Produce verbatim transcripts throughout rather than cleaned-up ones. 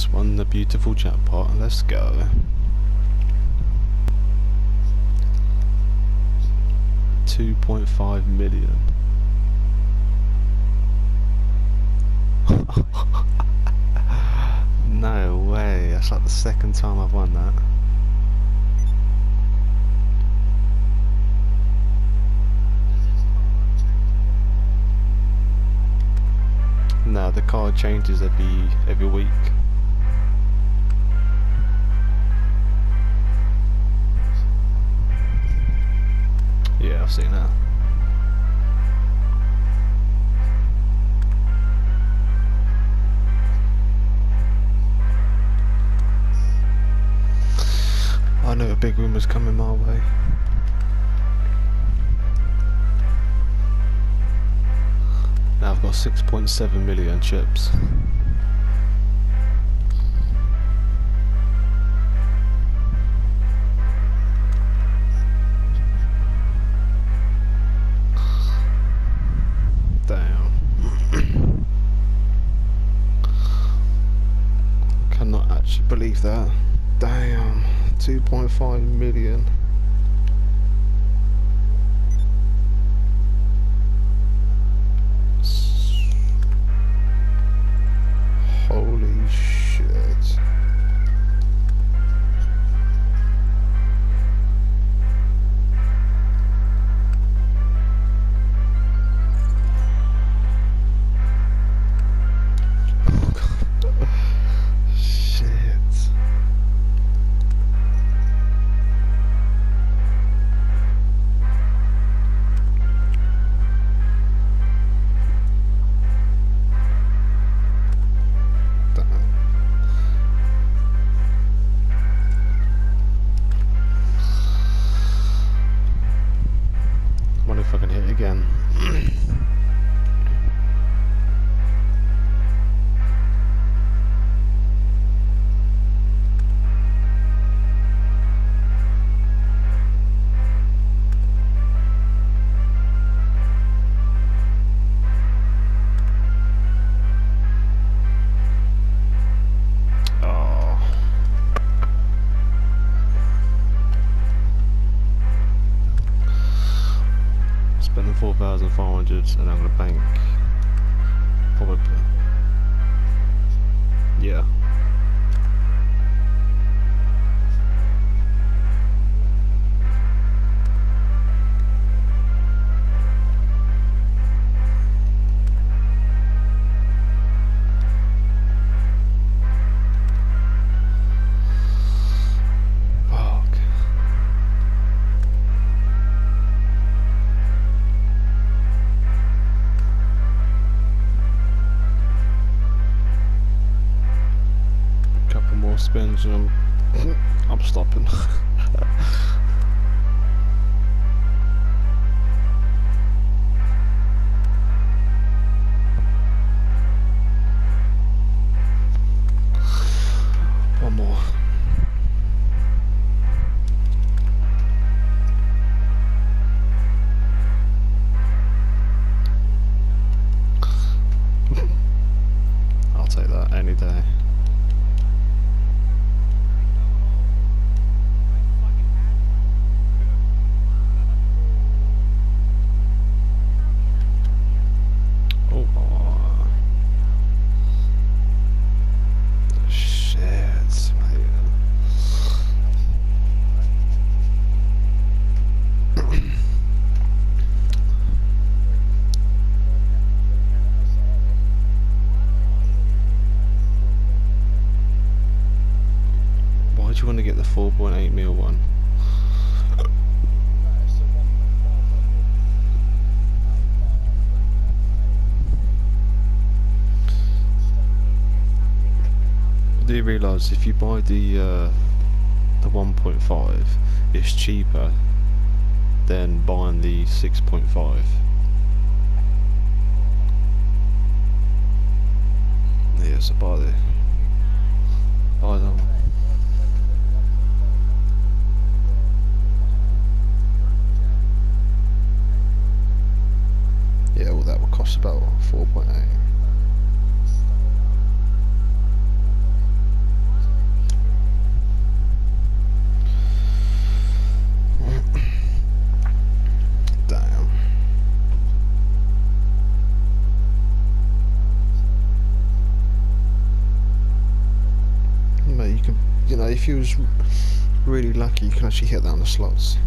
just won the beautiful jackpot. Let's go. two point five million. No way, that's like the second time I've won that. No, the card changes every every week. Yeah, I've seen that. I knew a big win was coming my way. Now I've got six point seven million chips. Damn. Cannot actually believe that. Damn. two point five million. Holy shit. If I can hit it again. Spending four thousand five hundred and I'm gonna bank probably, yeah. Spins and I'm, I'm stopping. One more. I'll take that any day. Do you want to get the four point eight mil one? Do you realise if you buy the uh, the one point five, it's cheaper than buying the six point five? Yeah, so buy the buy them. Yeah, well that will cost about four point eight. if you was really lucky, you can actually hit that on the slots.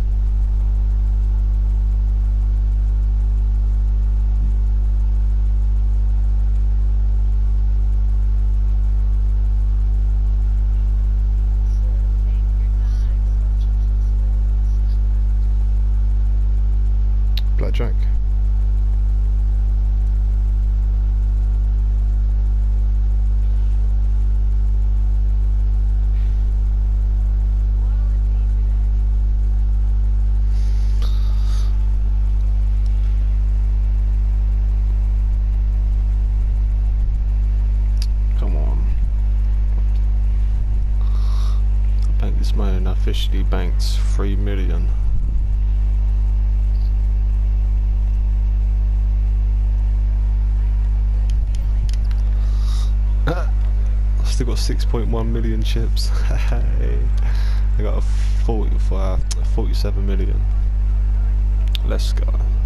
Blackjack. Come on. I banked this money and I officially banked three million. Still got six point one million chips. Hey, I got a forty for uh, forty-seven million. Let's go.